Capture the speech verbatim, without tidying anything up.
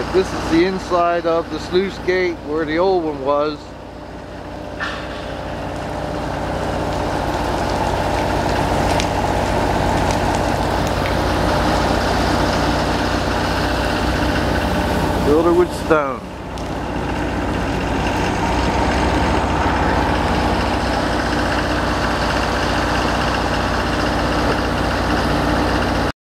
This is the inside of the sluice gate where the old one was. Builder with stone.